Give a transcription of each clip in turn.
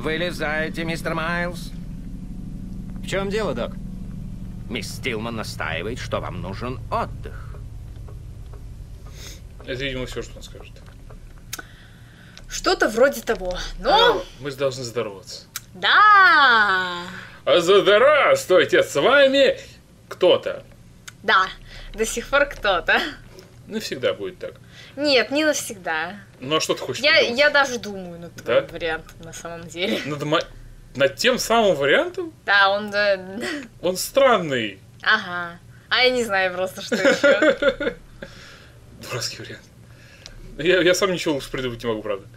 Вылезайте, мистер Майлз. В чем дело, док? Мисс Стилман настаивает, что вам нужен отдых. Это, видимо, все, что он скажет. Что-то вроде того. Но... Мы должны здороваться. Да! Здравствуйте, с вами кто-то. Да, до сих пор кто-то. Навсегда будет так. Нет, не навсегда. Ну а что ты хочешь? Я даже думаю над твоим вариантом на самом деле. Над тем самым вариантом? Да, он... Он странный. Ага. А я не знаю просто, что еще. Дурацкий вариант. Я сам ничего лучше придумать не могу, правда.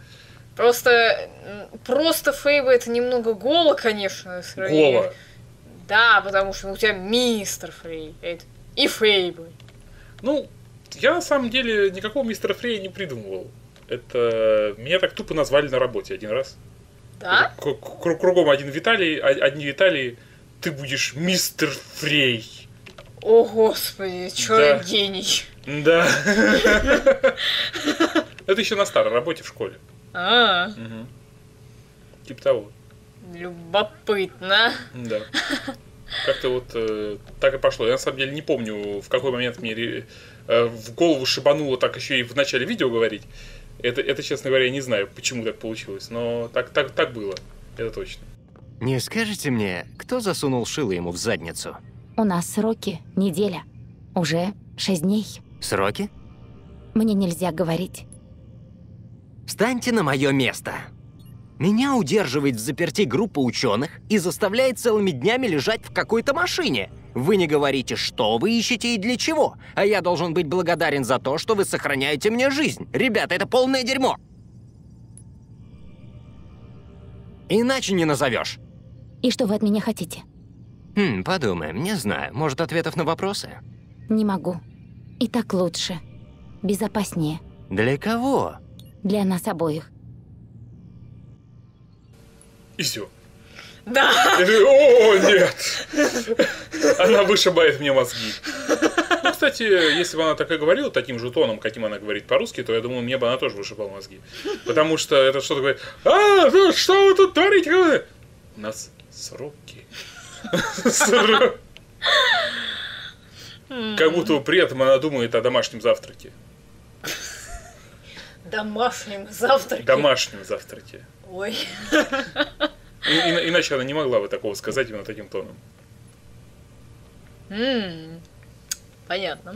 Просто Фейба это немного голо, конечно. Голо? Да, потому что у тебя мистер Фрей. И Фейба. Ну, я на самом деле никакого мистера Фрея не придумывал. Это... Меня так тупо назвали на работе один раз. Да? Кругом одни Виталии, ты будешь мистер Фрей. О, господи, человек гений. Да. Это еще на старой работе в школе. Типа того. Любопытно. Да. Как-то вот так и пошло. Я на самом деле не помню, в какой момент мне в голову шибануло так еще и в начале видео говорить. Это, честно говоря, я не знаю, почему так получилось, но так было. Это точно. Не скажете мне, кто засунул шило ему в задницу? У нас сроки неделя. Уже 6 дней. Сроки? Мне нельзя говорить. Встаньте на мое место. Меня удерживает в заперти группа ученых и заставляет целыми днями лежать в какой-то машине. Вы не говорите, что вы ищете и для чего, а я должен быть благодарен за то, что вы сохраняете мне жизнь. Ребята, это полное дерьмо. Иначе не назовешь. И что вы от меня хотите? Подумаем, не знаю. Может, ответов на вопросы? Не могу. И так лучше. Безопаснее. Для кого? Для нас обоих. И все. Да. О, нет! Она вышибает мне мозги. Ну, кстати, если бы она так и говорила, таким же тоном, каким она говорит по-русски, то я думаю, мне бы она тоже вышибала мозги. Потому что это что-то говорит: что вы тут творите? У нас сроки. Как будто при этом она думает о домашнем завтраке. Домашнем завтраке? Домашнем завтраке. Ой. Иначе она не могла бы такого сказать именно таким тоном. Понятно.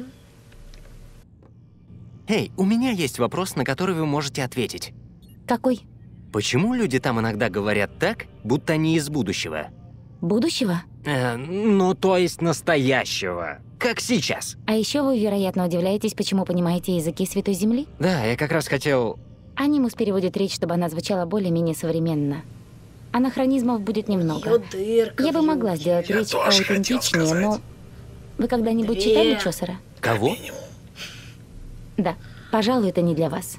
Эй, у меня есть вопрос, на который вы можете ответить. Какой? Почему люди там иногда говорят так, будто они из будущего? Будущего? Ну, то есть настоящего. Как сейчас. А еще вы, вероятно, удивляетесь, почему понимаете языки Святой Земли? Да, я как раз хотел... Анимус переводит речь, чтобы она звучала более-менее современно. Анахронизмов будет немного. Я бы могла сделать речь аутентичнее, но... Вы когда-нибудь читали Чосера? Кого? Да. Пожалуй, это не для вас.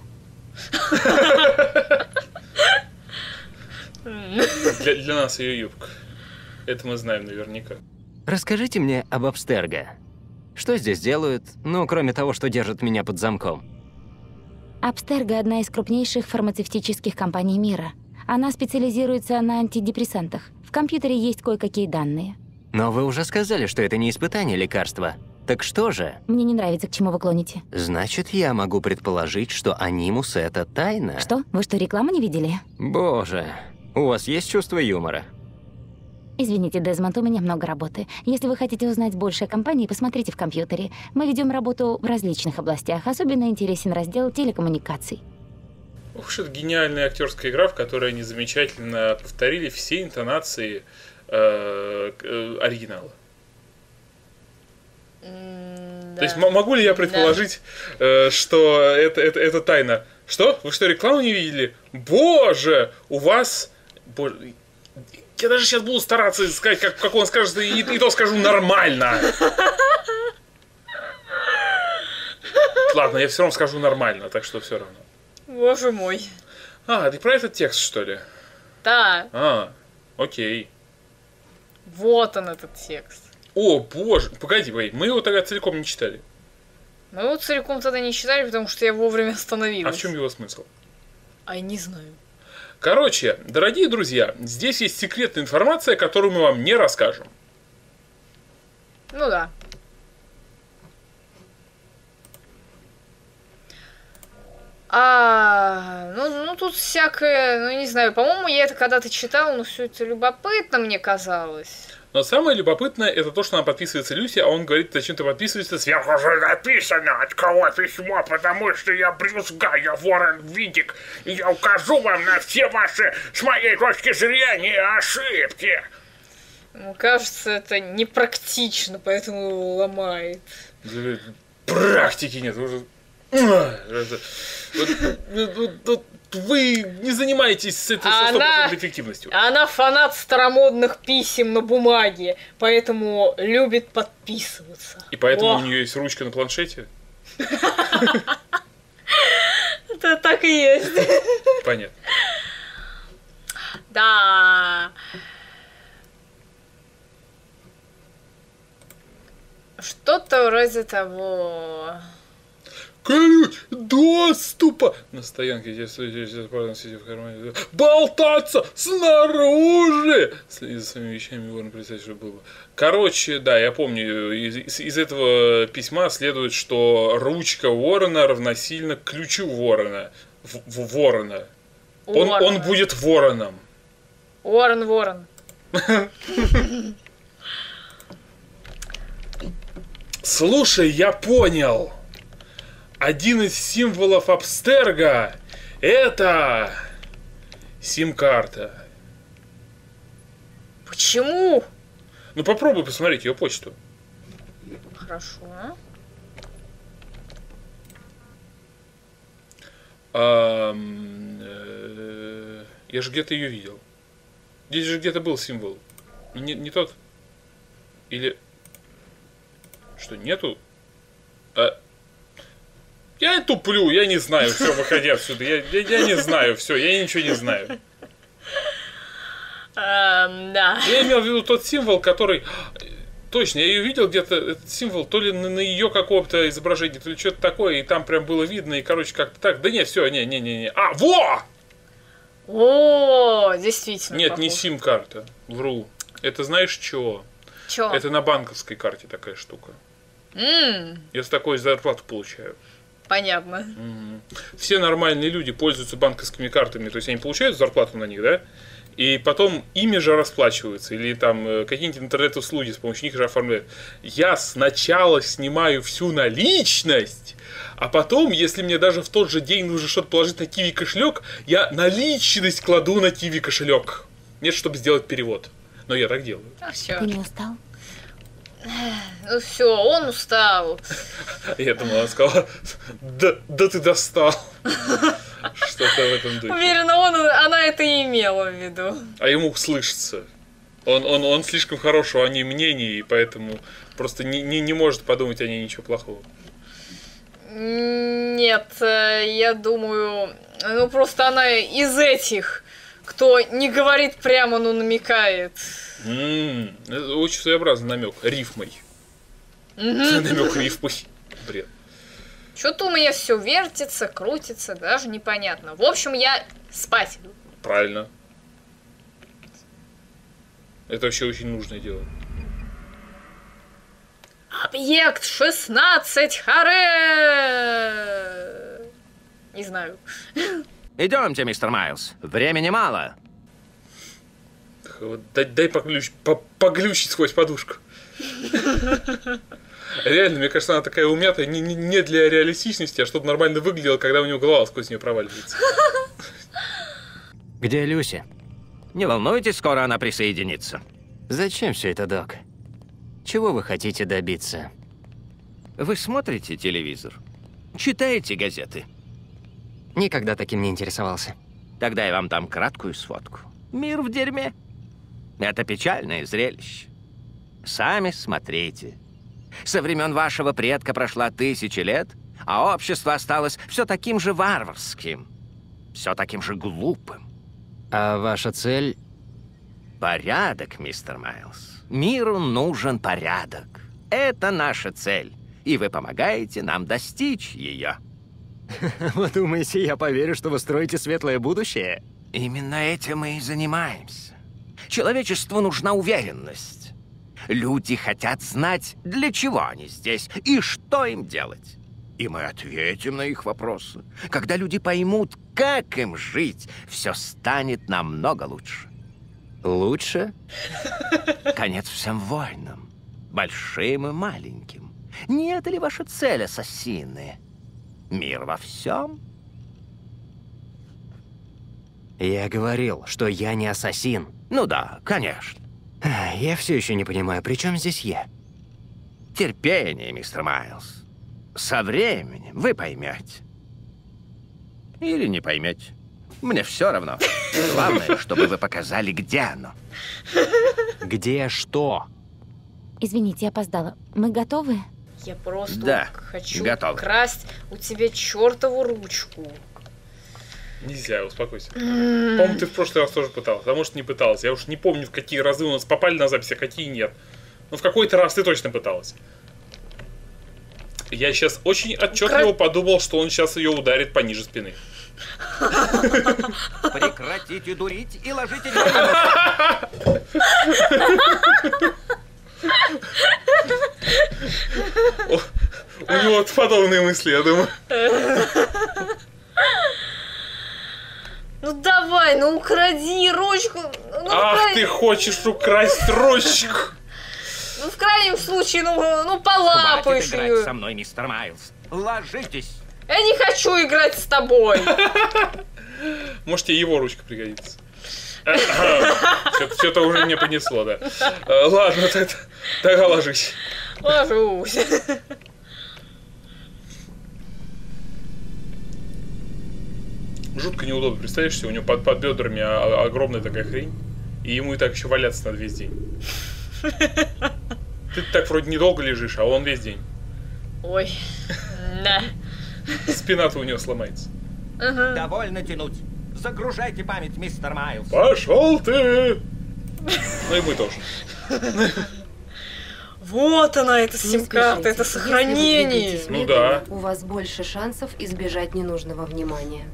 Для нас ее юбка. Это мы знаем наверняка. Расскажите мне об Абстерго. Что здесь делают, ну, кроме того, что держат меня под замком? Абстерго – одна из крупнейших фармацевтических компаний мира. Она специализируется на антидепрессантах. В компьютере есть кое-какие данные. Но вы уже сказали, что это не испытание лекарства. Так что же? Мне не нравится, к чему вы клоните. Значит, я могу предположить, что анимус – это тайна. Что? Вы что, рекламу не видели? Боже, у вас есть чувство юмора? Извините, Дезмонд, у меня много работы. Если вы хотите узнать больше о компании, посмотрите в компьютере. Мы ведем работу в различных областях. Особенно интересен раздел телекоммуникаций. Ух, это гениальная актерская игра, в которой они замечательно повторили все интонации оригинала. Да. То есть могу ли я предположить, что это тайна? Что? Вы что, рекламу не видели? Боже, у вас... Боже... Я даже сейчас буду стараться сказать, как он скажет, и то скажу нормально. Ладно, я все равно скажу нормально, так что все равно. Боже мой. Ты про этот текст, что ли? Да. Окей. Вот он, этот текст. О, боже, погоди, мы его тогда целиком не читали. Мы его целиком тогда не читали, потому что я вовремя остановилась. А в чем его смысл? Я не знаю. Короче, дорогие друзья, здесь есть секретная информация, которую мы вам не расскажем. Ну да. Ну тут всякое, ну не знаю, по-моему, я это когда-то читала, но все это любопытно мне казалось. Но самое любопытное, это то, что нам подписывается Люси, а он говорит, зачем ты подписываешься, сверху же написано, от кого письмо, потому что я Брюс Гай, я Ворон Винтик, и я укажу вам на все ваши, с моей точки зрения, ошибки. Ну, кажется, это непрактично, поэтому его ломает. Практики нет, уже... Вы не занимаетесь с этой 100% эффективностью. Она фанат старомодных писем на бумаге, поэтому любит подписываться. И поэтому у нее есть ручка на планшете? Это так и есть. Понятно. Да. Что-то вроде того. Ключ доступа на стоянке, здесь сидит в кармане. Болтаться снаружи! Следи за своими вещами, Ворон, представить, что было. Короче, да, я помню, из этого письма следует, что ручка Ворона равносильно ключу Ворона. Ворона. Он будет вороном. Ворон. Слушай, я понял. Один из символов Абстерга – это сим-карта. Почему? Ну попробуй посмотреть ее почту. Хорошо. Я же где-то ее видел. Здесь же где-то был символ. Не тот? Или... Что, нету? Я туплю, я не знаю, все, выходи отсюда. Я не знаю, все, я ничего не знаю. Да. Я имел в виду тот символ, который... Точно, я ее видел где-то, этот символ, то ли на ее каком-то изображении, то ли что-то такое, и там прям было видно, и, короче, как-то так. Да не, все, не. Во! О, действительно. Нет, похож. не сим-карта, вру. Это знаешь что? Чё? Это на банковской карте такая штука. Я с такой зарплату получаю. Понятно. Все нормальные люди пользуются банковскими картами, то есть они получают зарплату на них, да? И потом ими же расплачиваются, или там какие-нибудь интернет-услуги с помощью них же оформляют. Я сначала снимаю всю наличность, а потом, если мне даже в тот же день нужно что-то положить на Kiwi кошелек, я наличность кладу на Kiwi кошелек. Нет, чтобы сделать перевод. Но я так делаю. Все. Ты не устал? Ну все, он устал. Я думал, она сказала, да ты достал. Что-то в этом духе. Уверена, она это и имела в виду. А ему слышится. Он слишком хорошего о ней мнения, и поэтому просто не может подумать о ней ничего плохого. Нет, я думаю, ну просто она из этих, кто не говорит прямо, но намекает. Это очень своеобразный намек. Рифмой. Намек рифмой. Бред. Что-то у меня все вертится, крутится, даже непонятно. В общем, я спать. Правильно. Это вообще очень нужное дело. Объект 16, харе! Не знаю. Идемте, мистер Майлз. Времени мало. Дай поглючить сквозь подушку. Реально, мне кажется, она такая умятая не для реалистичности, а чтобы нормально выглядела, когда у него голова сквозь нее проваливается. Где Люси? Не волнуйтесь, скоро она присоединится. Зачем все это, док? Чего вы хотите добиться? Вы смотрите телевизор? Читаете газеты? Никогда таким не интересовался. Тогда я вам дам краткую сводку. Мир в дерьме. Это печальное зрелище. Сами смотрите. Со времен вашего предка прошла 1000 лет, а общество осталось все таким же варварским, все таким же глупым. А ваша цель? Порядок, мистер Майлз. Миру нужен порядок. Это наша цель, и вы помогаете нам достичь ее. Вы думаете, я поверю, что вы строите светлое будущее? Именно этим мы и занимаемся. Человечеству нужна уверенность. Люди хотят знать, для чего они здесь и что им делать. И мы ответим на их вопросы. Когда люди поймут, как им жить, все станет намного лучше. Лучше? Конец всем войнам, большим и маленьким. Не это ли ваша цель, ассасины? Мир во всем? Я говорил, что я не ассасин. Ну да, конечно. Я все еще не понимаю, при чем здесь я? Терпение, мистер Майлз. Со временем вы поймете. Или не поймете. Мне все равно. Главное, чтобы вы показали, где оно. Где что? Извините, я опоздала. Мы готовы? Я просто Да, хочу готовы. красть у тебя чертову ручку. Нельзя, успокойся. По-моему, ты в прошлый раз тоже пыталась, а может не пыталась. Я уж не помню, в какие разы у нас попали на запись, а какие нет. Но в какой-то раз ты точно пыталась. Я сейчас очень отчетливо подумал, что он сейчас ее ударит пониже спины. Прекратите дурить и ложите У него подобные мысли, я думаю. Ну давай, ну укради ручку. Ну, Ах, ты хочешь украсть ручку. Ну, в крайнем случае, ну полапаешь Хватит играть ее. со мной, мистер Майлз. Ложитесь. Я не хочу играть с тобой. Может, тебе его ручка пригодится. Что-то уже мне понесло, да. Ладно, тогда ложись. Ложусь. Жутко неудобно, представляешь себе, у него под бедрами огромная такая хрень, и ему и так еще валяться надо весь день. Ты так вроде недолго лежишь, а он весь день. Ой, да. Спина-то у него сломается. Довольно тянуть. Загружайте память, мистер Майлз. Пошел ты! Ну и мы тоже. Вот она, эта сим-карта, это сохранение. Ну да. У вас больше шансов избежать ненужного внимания.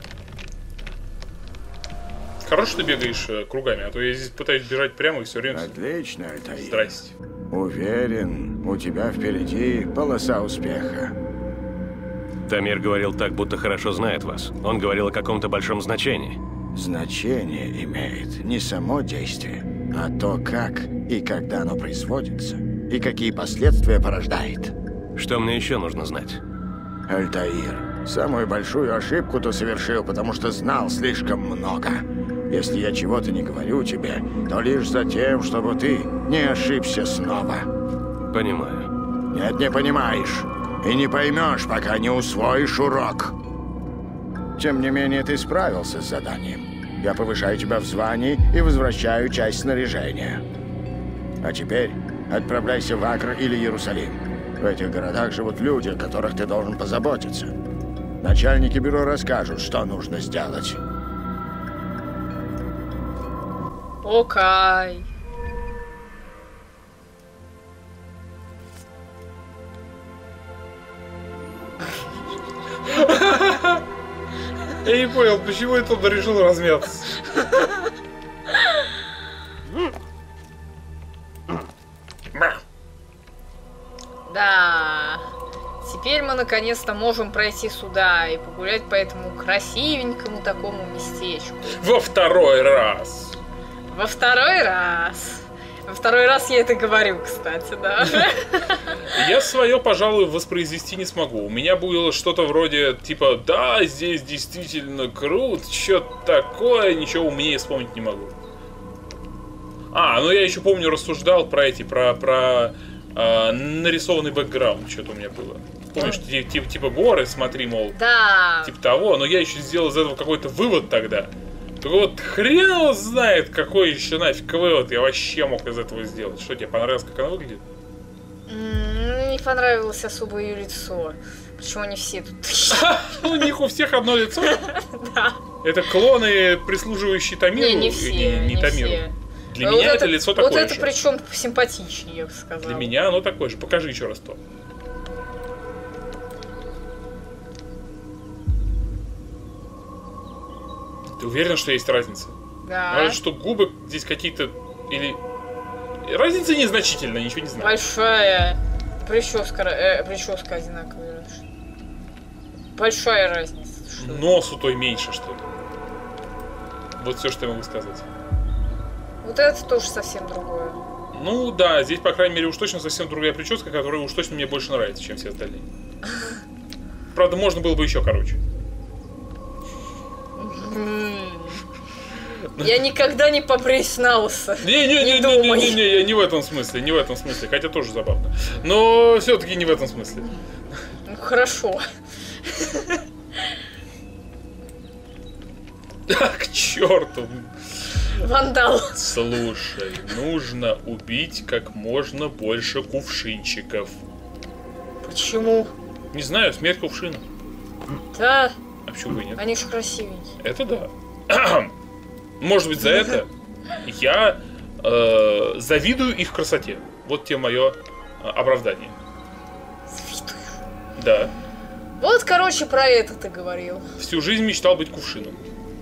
Хорошо, ты бегаешь кругами, а то я здесь пытаюсь бежать прямо и все время... Отлично, Альтаир. Здрасте. Уверен, у тебя впереди полоса успеха. Тамир говорил так, будто хорошо знает вас. Он говорил о каком-то большом значении. Значение имеет не само действие, а то, как и когда оно производится, и какие последствия порождает. Что мне еще нужно знать? Альтаир, самую большую ошибку ты совершил, потому что знал слишком много. Если я чего-то не говорю тебе, то лишь за тем, чтобы ты не ошибся снова. Понимаю. Нет, не понимаешь. И не поймешь, пока не усвоишь урок. Тем не менее, ты справился с заданием. Я повышаю тебя в звании и возвращаю часть снаряжения. А теперь отправляйся в Акр или Иерусалим. В этих городах живут люди, о которых ты должен позаботиться. Начальники бюро расскажут, что нужно сделать. Окей. Я не понял, почему это он решил размяться. Да. Теперь мы наконец-то можем пройти сюда и погулять по этому красивенькому такому местечку. Во второй раз. Во второй раз. Во второй раз я это говорю, кстати, да. Я свое, пожалуй, воспроизвести не смогу. У меня было что-то вроде, типа, да, здесь действительно круто, что-то такое, ничего умнее вспомнить не могу. Ну я еще помню, рассуждал про нарисованный бэкграунд, что-то у меня было. Помнишь, типа горы, смотри, мол, Да. типа того, но я еще сделал из этого какой-то вывод тогда. Так вот, хрен его знает, какой еще нафиг вывод я вообще мог из этого сделать. Что, тебе понравилось, как она выглядит? Не понравилось особо ее лицо. Почему они все тут такие? У них у всех одно лицо? Да. Это клоны, прислуживающие Тамиру? Не все, Не не Тамиру. все. Для меня это лицо такое Вот это же. причем симпатичнее, я бы сказала. Для меня оно такое же. Покажи еще раз то. Ты уверен, что есть разница? Да. Может, что губы здесь какие-то... Или... Разница незначительная, ничего не знаю. Большая. Прическа одинаковая. Большая разница. Что? Нос у той меньше, что ли. Вот все, что я могу сказать. Вот это тоже совсем другое. Ну да, здесь, по крайней мере, уж точно совсем другая прическа, которая уж точно мне больше нравится, чем все остальные. Правда, можно было бы еще короче. Я никогда не побреюсь на лысо. Не-не-не, я не в этом смысле, не в этом смысле, хотя тоже забавно. Но все-таки не в этом смысле. Ну хорошо. К черту. Вандал. Слушай, нужно убить как можно больше кувшинчиков. Почему? Не знаю, смерть кувшина. Да. А почему бы и нет? Они же красивенькие. Это да. Может быть, за это я завидую их красоте. Вот тебе мое оправдание. Завидую. Да. Вот, короче, про это ты говорил. Всю жизнь мечтал быть кувшином.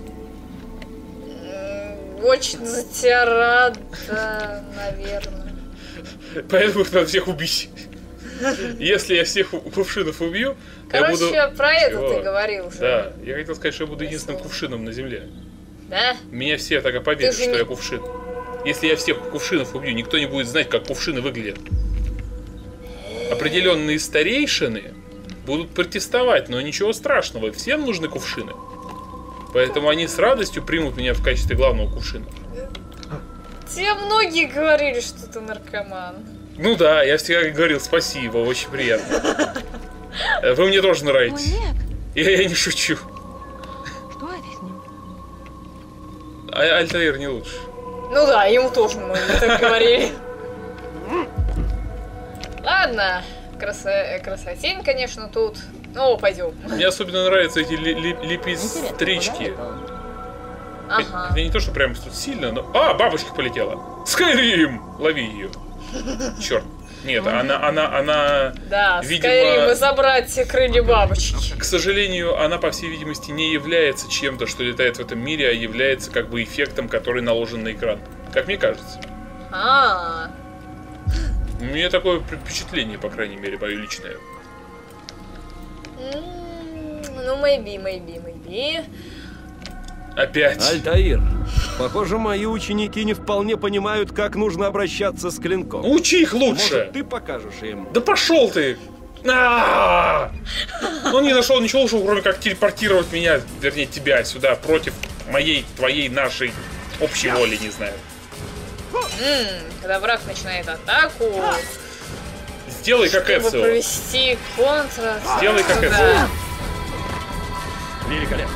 Очень за тебя рада, наверное. Поэтому их надо всех убить. Если я всех кувшинов убью, короче, я буду... про это ты говорил уже. Да, я хотел сказать, что я буду единственным кувшином на земле. Да? Меня все так поверят, что я кувшин. Если я всех кувшинов убью, никто не будет знать, как кувшины выглядят. Определенные старейшины будут протестовать, но ничего страшного, всем нужны кувшины. Поэтому они с радостью примут меня в качестве главного кувшина. Тебе многие говорили, что ты наркоман. Ну да, я всегда говорил спасибо, очень приятно. Вы мне тоже нравитесь. Я не шучу. Что это с ним? Альтаир не лучше. Ну да, ему тоже многие так говорили. Ладно, красотень, конечно, тут. Ну, пойдем. Мне особенно нравятся эти лепестрички. Ага. Это не то, что прям тут сильно, но... А, бабочка полетела! Скайрим! Лови ее. Черт. Нет, она... Да, видимо, Скайрим, забрать крылья бабочки. К сожалению, она, по всей видимости, не является чем-то, что летает в этом мире, а является как бы эффектом, который наложен на экран. Как мне кажется. У меня такое впечатление, по крайней мере, мое личное. Ну, maybe. Опять. Альтаир, похоже, мои ученики не вполне понимают, как нужно обращаться с клинком. Учи их лучше. Может, ты покажешь им? Да пошел ты! Он не нашел ничего лучшего, кроме как телепортировать меня, вернее тебя, сюда, против моей, твоей, нашей общей воли, не знаю. Когда враг начинает атаку, сделай как Эцио. Чтобы провести контр. Сделай как Эцио. Великолепно.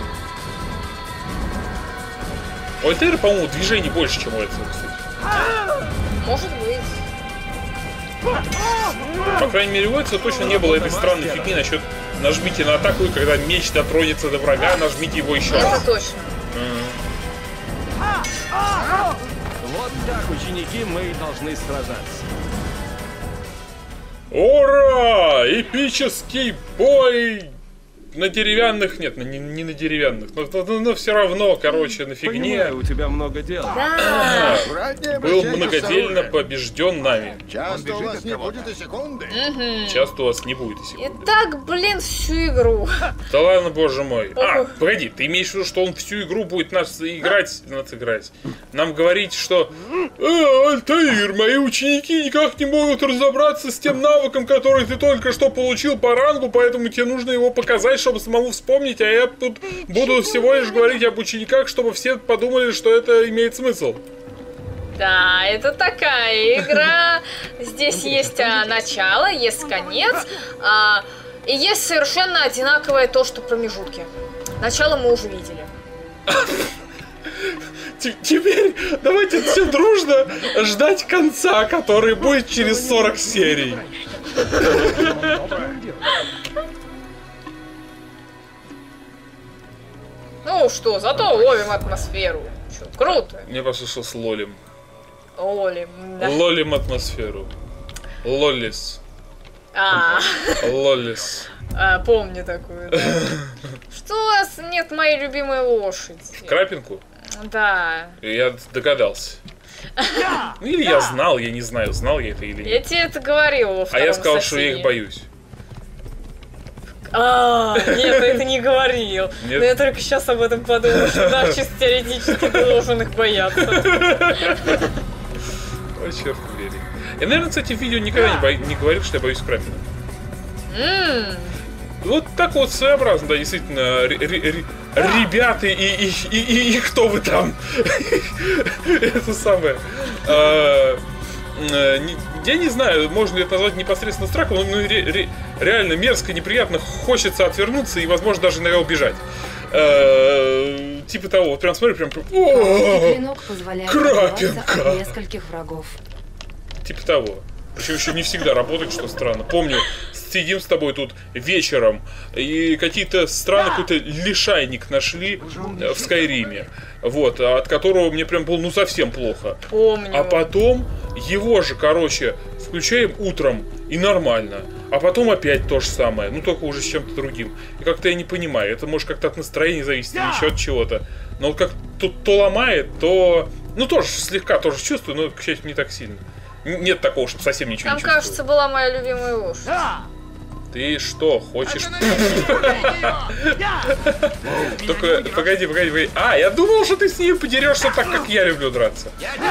У Альтаира, по-моему, движений больше, чем у Эцио, кстати. Может быть. По крайней мере, у Эцио точно не было этой странной фигни насчет нажмите на атаку, и когда меч дотронется до врага, нажмите его еще раз. Это точно. Вот так, ученики, мы и должны сражаться. Ура! Эпический бой! На деревянных, нет, не на деревянных, но все равно, короче, на фигне. Понимаю, у тебя много дел. Да. Был многодельно побежден нами. Часто у вас не будет и секунды. Часто у вас не будет и секунды. И так, блин, всю игру. Да ладно, боже мой. Погоди, ты имеешь в виду, что он всю игру будет нас играть? Нам говорить, что Альтаир, мои ученики никак не могут разобраться с тем навыком, который ты только что получил по рангу, поэтому тебе нужно его показать, чтобы самому вспомнить, а я тут буду всего лишь говорить об учениках, чтобы все подумали, что это имеет смысл. Да, это такая игра. Здесь есть начало, есть конец, и есть совершенно одинаковое то, что промежутки. Начало мы уже видели. Теперь давайте все дружно ждать конца, который будет через 40 серий. Ну что, зато ловим атмосферу. Что, круто. Мне послышалось лолим. Лолим, да. Лолим атмосферу. Лолис. Лолис. Помню такую, да. Что у вас нет моей любимой лошади? Крапинку? Да. Я догадался. Или я знал, я не знаю, знал я это или нет. Я тебе это говорила во втором А я сказал, соседе. что я их боюсь. Нет, ты это не говорил. Нет? Но я только сейчас об этом подумала, что да, чисто теоретически ты должен их бояться. Ой, черт побери. Я, наверное, кстати, в видео никогда не говорил, что я боюсь крапинок. Вот так вот своеобразно, да, действительно, ребята и кто вы там? Это самое. Я не знаю, можно ли это назвать непосредственно страхом, но реально мерзко, неприятно, хочется отвернуться и, возможно, даже иногда убежать. Типа того, вот прям смотрю, прям... Клинок позволяет крапинка! от нескольких врагов. Типа того. Причем еще не всегда работает, что странно. Помню, сидим с тобой тут вечером, и какие-то странные какой-то лишайник нашли в Скайриме. Вот, от которого мне прям было ну совсем плохо. Помню. А потом его же, короче, включаем утром и нормально. А потом опять то же самое, ну только уже с чем-то другим. И как-то я не понимаю, это может как-то от настроения зависеть или еще от чего-то. Но вот как тут то ломает, то... Ну тоже слегка тоже чувствую, но, к счастью, не так сильно. Нет такого, чтобы совсем ничего Там, не чувствовать. кажется, была моя любимая лошадь. Ты что, хочешь... Только, погоди. А, я думал, что ты с ней подерешься так, как я люблю драться.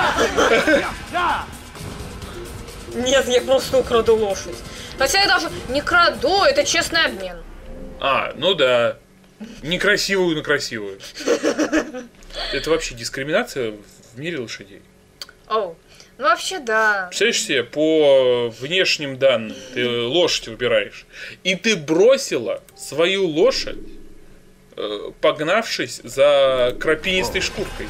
Нет, я просто украду лошадь. Хотя я даже не краду, это честный обмен. А, ну да. Некрасивую на красивую. Это вообще дискриминация в мире лошадей. Оу. Ну вообще да. Представляешь себе, по внешним данным ты лошадь выбираешь, и ты бросила свою лошадь, погнавшись за крапинистой шкуркой.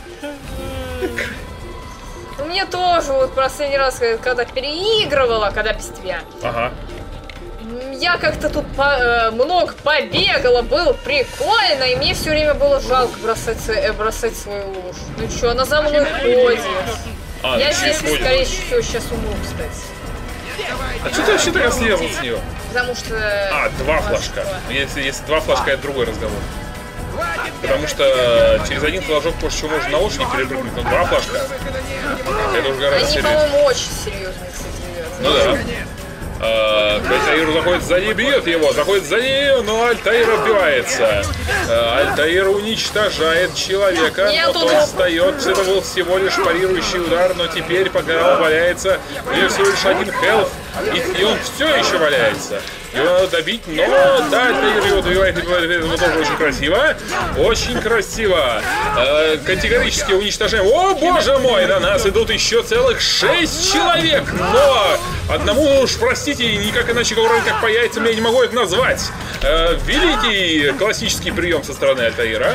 Мне тоже вот последний раз, когда переигрывала, когда без тебя. Ага. Я как-то тут много побегала, было прикольно, и мне все время было жалко бросать свою лошадь. Ну что, она за мной ходит. Я здесь, скорее всего, сейчас умру, кстати. А что ты вообще так слезла с нее? Потому что... Два флажка. Если два флажка, это другой разговор. Потому что через один флажок позже чего можно на лошади перепрыгнуть, но два флажка. Это уже гораздо Они, серьезнее. по-моему, очень серьезные, кстати, ребята. Ну да. Альтаир заходит сзади, бьет его, заходит сзади, но Альтаир отбивается. Альтаир уничтожает человека, но тот встает. Это был всего лишь парирующий удар, но теперь, пока он валяется, у него всего лишь один хелф, и он все еще валяется. Его надо добить, но да, Альтаир его добивает, это тоже очень красиво. Очень красиво. Категорически уничтожаем. О, боже мой, на нас идут еще целых 6 человек, но одному уж, простите, никак иначе, как по яйцам я не могу это назвать. Великий классический прием со стороны Альтаира.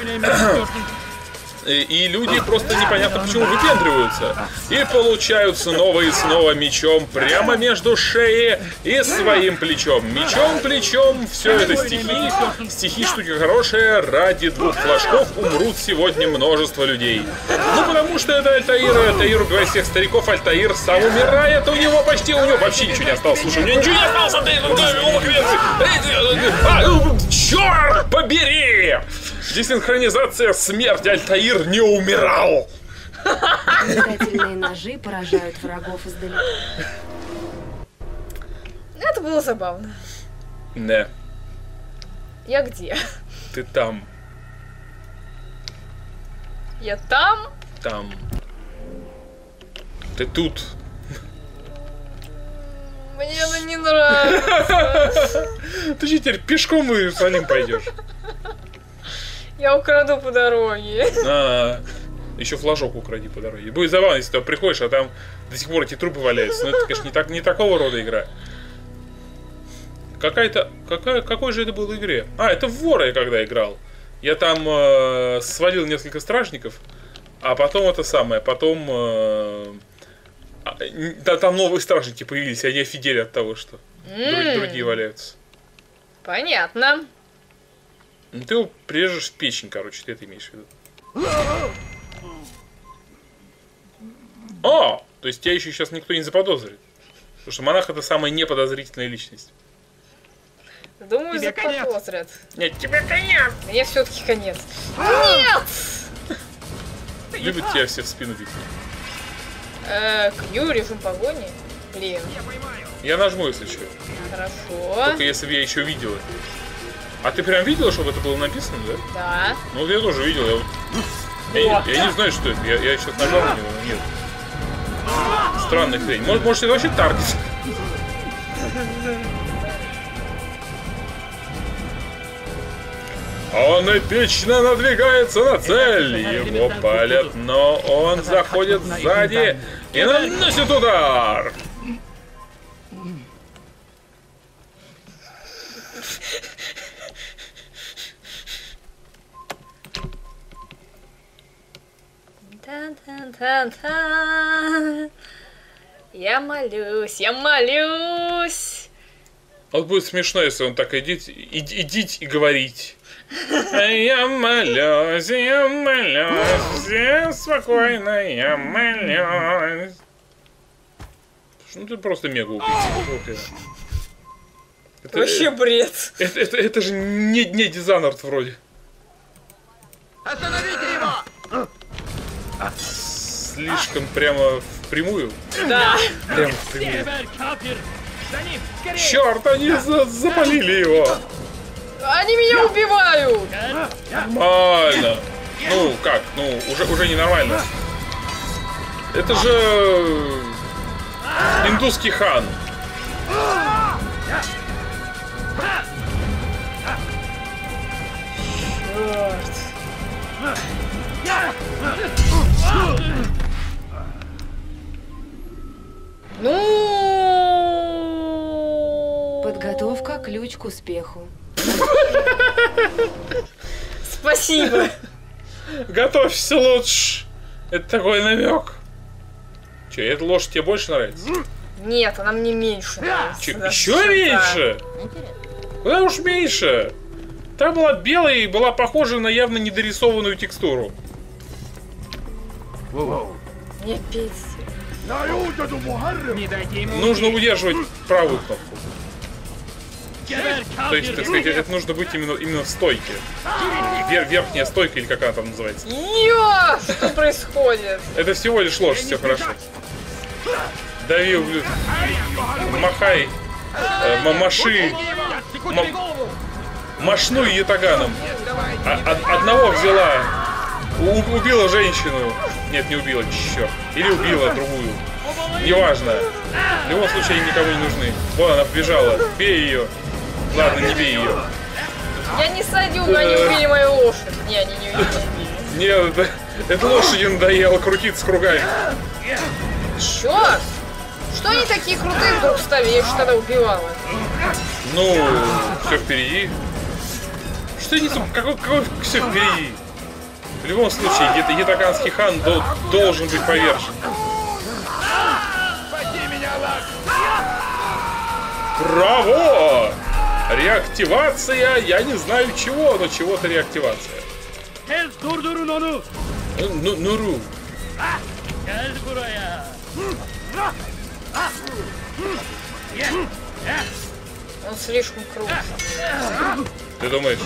И люди просто непонятно почему выпендриваются. И получают снова и снова мечом прямо между шеей и своим плечом. Мечом, плечом, все это стихи. Стихи штука хорошая. Ради двух флажков умрут сегодня множество людей. Ну потому что это Альтаир. Альтаир убивает всех стариков. Альтаир сам умирает. У него вообще ничего не осталось. Слушай, у него ничего не осталось. Черт побери! Десинхронизация смерти. Альтаир не умирал. Метательные ножи поражают врагов издалека. Это было забавно. Не. Я где? Ты там. Я там? Там. Ты тут. Мне это не нравится. Ты что, теперь пешком в Иерусалим пойдешь? Я украду по дороге. Еще флажок укради по дороге. Будет забавно, если ты приходишь, а там до сих пор эти трупы валяются. Но это, конечно, не такого рода игра. Какой же это был игре? А, это в вора я когда играл. Я там свалил несколько стражников, а потом это самое, да, там новые стражники появились, и они офигели от того, что другие валяются. Понятно. Ну, ты его прирежешь в печень, короче, ты это имеешь в виду. То есть тебя еще сейчас никто не заподозрит. Потому что монах — это самая неподозрительная личность. Думаю, заподозрят. Нет, тебе конец! Мне все-таки конец. Нет! Любят тебя все в спину бить. Кью, режим погони. Блин. Я нажму, если что. Хорошо. Только если бы я еще видел это. А ты прям видела, чтобы это было написано, да? Да. Ну вот я тоже видел. Я не знаю, что это. Я сейчас нажал на него, но нет. Странная хрень. Может это вообще таргет? Он эпично надвигается на цель. Его палят, но он заходит сзади и наносит удар. Тан-тан-тан-тан. Я молюсь, я молюсь. Вот будет смешно, если он так идите и говорить. Я молюсь, все спокойно, я молюсь. Ну ты просто мега убийца. Это вообще бред. Это же не Dishonored вроде. Остановите его! Слишком прямо впрямую. Да. Прямо впрямую. Черт, они запалили его. Они меня убивают. Нормально. Ну как? Ну уже не нормально. Это же индусский хан. Черт. Ну. Подготовка — ключ к успеху. Спасибо. Готовься лучше. Это такой намек. Че, эта лошадь тебе больше нравится? Нет, она мне меньше нравится. Че, еще меньше? Куда уж меньше? Та была белая и была похожа на явно недорисованную текстуру. Не пиздец. Нужно удерживать правую кнопку. То есть, так сказать, это нужно быть именно в стойке. Верхняя стойка, или как она там называется. Ё! Что происходит? Это всего лишь ложь, все хорошо. Дави, ублюдок. Махай. Маши. Машнуй ятаганом. Одного взяла. Убила женщину. Нет, не убила, черт. Или убила другую. Неважно. В любом случае, они никому не нужны. Вон она побежала. Бей ее. Ладно, не бей ее. Я не садюга, они убили мою лошадь. Не, они не убили. Нет, это лошади надоело крутиться кругами. Черт! Что они такие крутые вдруг стали? Я их тогда убивала. Ну, все впереди. Что не какой все впереди? В любом случае, ятаганский хан должен быть повержен. Браво! Реактивация, я не знаю чего, но чего-то реактивация. Нуру. Он слишком крут. Ты думаешь?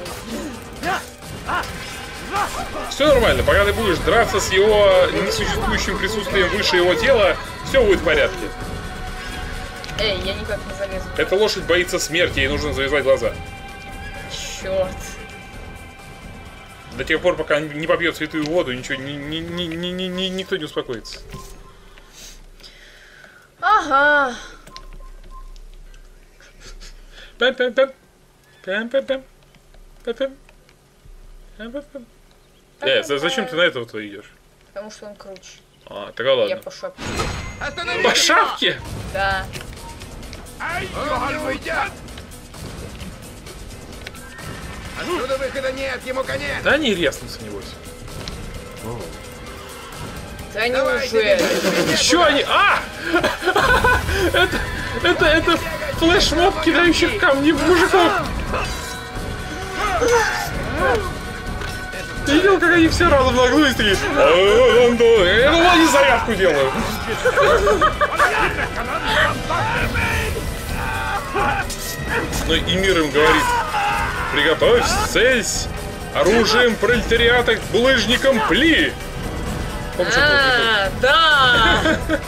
Все нормально, пока ты будешь драться с его несуществующим присутствием выше его тела, все будет в порядке. Эй, я никак не залезу. Эта лошадь боится смерти, ей нужно завязать глаза. Черт. До тех пор, пока не попьет святую воду, ничего, никто не успокоится. Ага. Зачем ты на этого-то идешь? Потому что он круче. А, тогда ладно. Я по шапке. По шапке? Да. Отсюда выхода нет, ему конец. Да не резнутся, небось. Да неужели? Еще они... А! Это флешмоб кидающих камни в мужиков. Ты видел, как они все разом нагнулись такие? Я думал, они зарядку делают. Но и мир им говорит: приготовься, целься, оружием пролетариата к булыжникам пли. Да!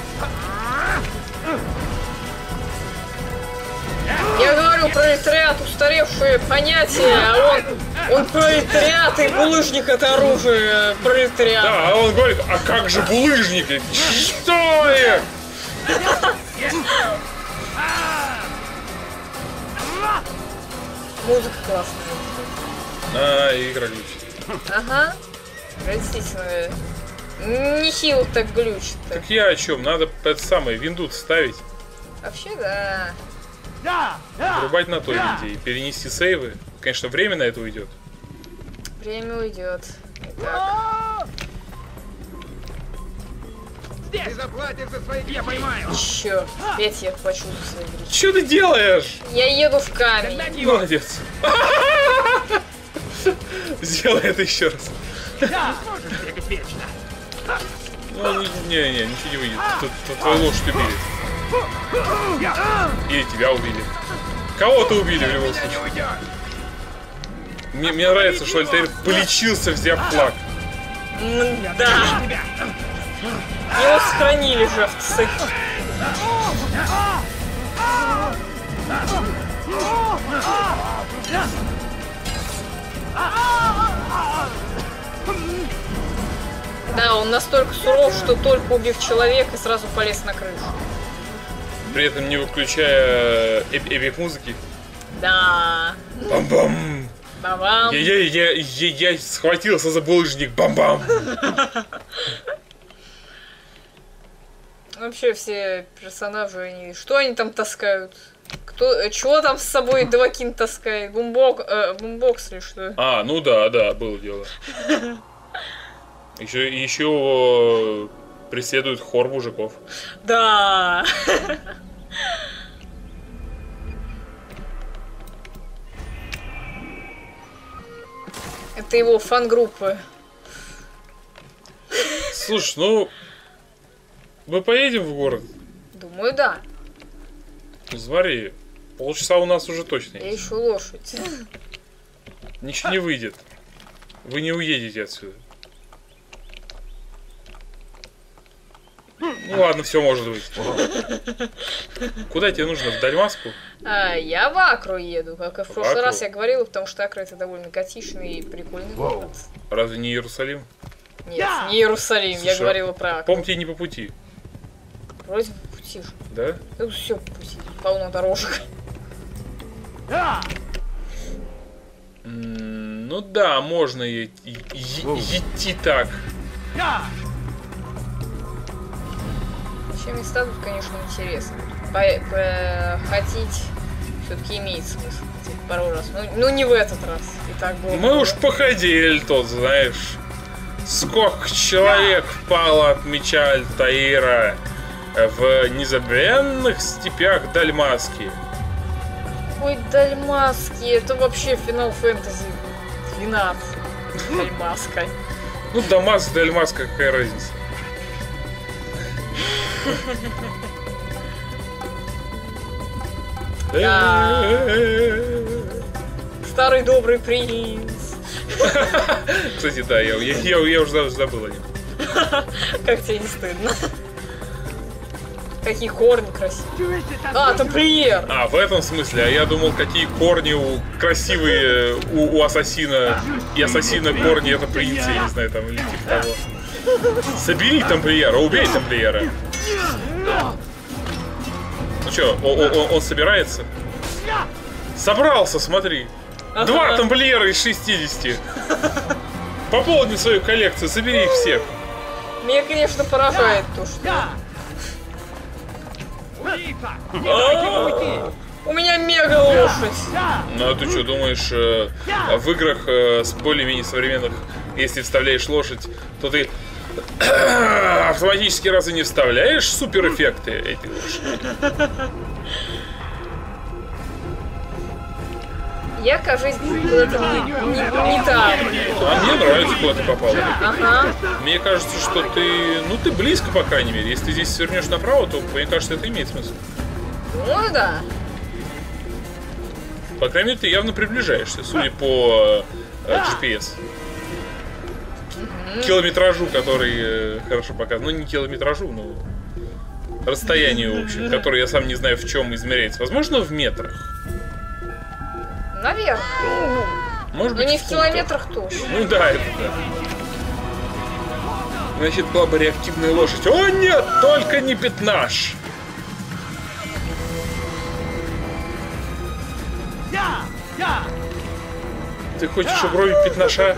Я говорю, пролетариат устаревшее понятие, а он пролетариат и булыжник это оружие пролетариата. Да, а он говорит: а как же булыжники? Что их? Музыка классная. Игра глючит. Ага. Действительно. Нехило так глючит. Так я о чем? Надо это самое, винду ставить. Вообще, да. Врубать на той винде и перенести сейвы. Конечно, время на это уйдет. Время уйдет. Итак. Ты заплатишь за свои... Я поймаю. Чё? Опять я плачу за свои грехи. Что ты делаешь? Я еду в камень. Молодец. Сделай это еще раз. Ну, не, ничего не выйдет. Тут твою лошадь убили. Или тебя убили. Кого-то убили в любом случае. Мне нравится, что Альтаир полечился, взяв флаг. Да. Его сохранили же в цех. Да, он настолько суров, что только убив человека, сразу полез на крышу. При этом не выключая эпик музыки. Да. Бам-бам. Бам-бам. Я схватился за булыжник. Бам-бам. Вообще все персонажи, они... Что они там таскают? Чего там с собой Давакин таскает? Бумбокс или что? А, ну да, было дело. Еще его преследует хор мужиков. Да. Это его фан-группа. Слушай, ну... Мы поедем в город? Думаю, да. Ну, смотри, полчаса у нас уже точно есть. Я ищу лошадь. Ничего не выйдет. Вы не уедете отсюда. Ну ладно, все может быть. Куда тебе нужно? В Дальмаску? Я в Акру еду, как и в прошлый раз я говорила, потому что Акра это довольно готичный и прикольный город. Разве не Иерусалим? Нет, не Иерусалим, Слушай, я говорила про Акру. По-моему, тебе не по пути. Вроде по пути же. Да? Тут все по пути, полно дорожек. Ну да, можно идти так. Вообще места тут, конечно, интересно. Ходить все-таки имеет смысл. Пару раз. Ну не в этот раз. И так было. Мы уж походили тут, знаешь. Сколько человек пало от меча Альтаира в незабвенных степях Дальмаски. Ой, Дальмаски, это вообще Final Fantasy 12. Дальмаска. Ну, Дамаск, Дальмаска, какая разница? Старый добрый принц. Кстати, да, я уже забыл о нем. Как тебе не стыдно? Какие корни красивые. Тамплиер! В этом смысле. А я думал, какие корни красивые у ассасина. И ассасина корни это принц, я не знаю, там, или типа того. Собери тамплиера, убей тамплиера. Ну что, он собирается? Собрался, смотри. 2 тамплиера из 60. Пополни свою коллекцию, собери их всех. Меня, конечно, поражает то, что... У меня мега лошадь. Ну а ты что, думаешь, в играх с более-менее современных, если вставляешь лошадь, то ты автоматически разве не вставляешь супер-эффекты этой лошади? Я, кажется, куда-то не там. А мне нравится, куда ты попал. Ага. Мне кажется, что ты близко, по крайней мере. Если ты здесь свернешь направо, то, мне кажется, это имеет смысл. Ну да. По крайней мере, ты явно приближаешься, судя по GPS. Километражу, который хорошо показан. Ну, не километражу, но расстоянию, в общем, которое я сам не знаю, в чем измеряется. Возможно, в метрах. Наверное. Может быть, но не в километрах точно. Ну да, это да. Значит, была бы реактивная лошадь. О нет, только не пятнаш! Ты хочешь угробить пятнаша?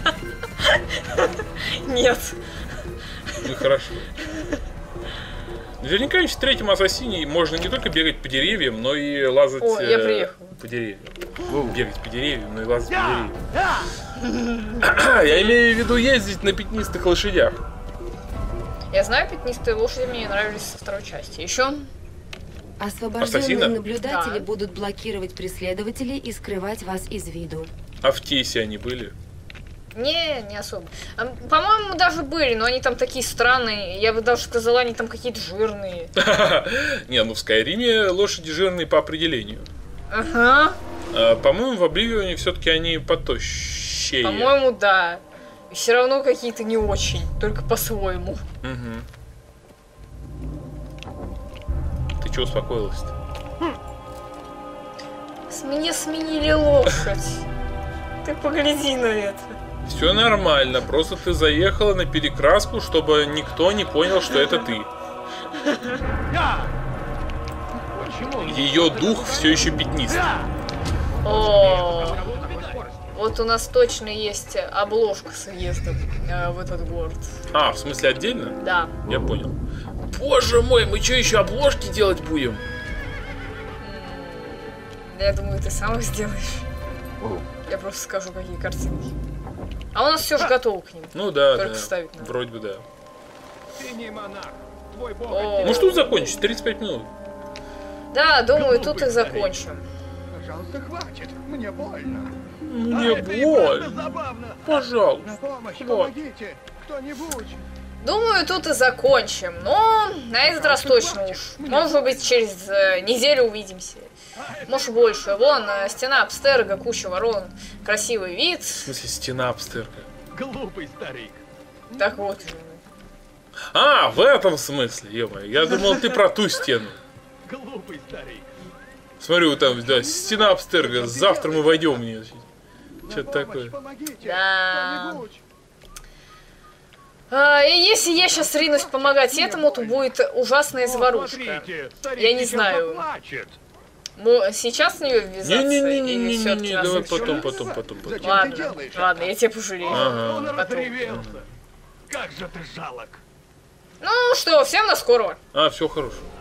Нет. Ну хорошо. Наверняка в третьем Ассасине можно не только бегать по деревьям, но и лазать я приехал. по деревьям. Бегать по деревьям, но и лазать по деревьям. Я имею в виду ездить на пятнистых лошадях. Я знаю, пятнистые лошади мне нравились со второй части. Еще освобожденные наблюдатели будут блокировать преследователей и скрывать вас из виду. А в Тесе они были? Не особо. По-моему, даже были, но они там такие странные. Я бы даже сказала, они там какие-то жирные. Не, ну в Скайриме лошади жирные по определению. Ага. По-моему, в Обливионе все-таки они потощее. По-моему, да. И все равно какие-то не очень, только по-своему. Ты чего успокоилась-то? Мне сменили лошадь. Ты погляди на это. Все нормально, просто ты заехала на перекраску, чтобы никто не понял, что это ты. Ее дух все еще пятнистый. О, вот у нас точно есть обложка с въездом в этот город. А, в смысле отдельно? Да. Я понял. Боже мой, мы что, еще обложки делать будем? Я думаю, ты сам их сделаешь. Я просто скажу, какие картинки. А у нас все же готово к ним. Ну да, только да. ставить надо. Вроде бы да. О. Ну что закончить? 35 минут. Да, думаю, тут и закончим. Пожалуйста, хватит. Мне больно. Мне больно. Пожалуйста. Помогите. Кто-нибудь. Думаю, тут и закончим. Но на этот раз точно уж. Может быть, через неделю увидимся. Может, больше. Вон, стена Абстерга, куча ворон. Красивый вид. В смысле, стена Абстерга? Глупый старик. Так вот. А, в этом смысле, ё-моё. Я думал, ты про ту стену. Глупый старик. Смотрю, там, да, стена Абстерга. Завтра мы войдем в нее. Что-то такое. Да. И если я сейчас ринусь помогать этому, то будет ужасная заварушка. Я не знаю. Сейчас в нее ввязаться или все-таки нас давай еще? потом. Ладно, я тебя пожалею. Потом. Как же ты жалок. Ну что, всем до скорого. Все хорошо.